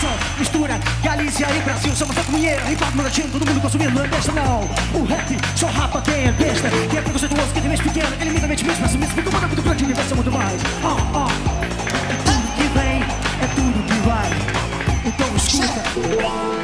União, mistura Galícia e Brasil. Somos a comunheira, hip hop no latino, todo mundo consumindo, não é besta não. O rap só rapa quem é besta, quem é preconceituoso, quem tem mente pequena, quem limita a mente mesmo, pessimista, fica muito muito grande, o universo é muito mais. É tudo que vem, é tudo que vai. Então escuta.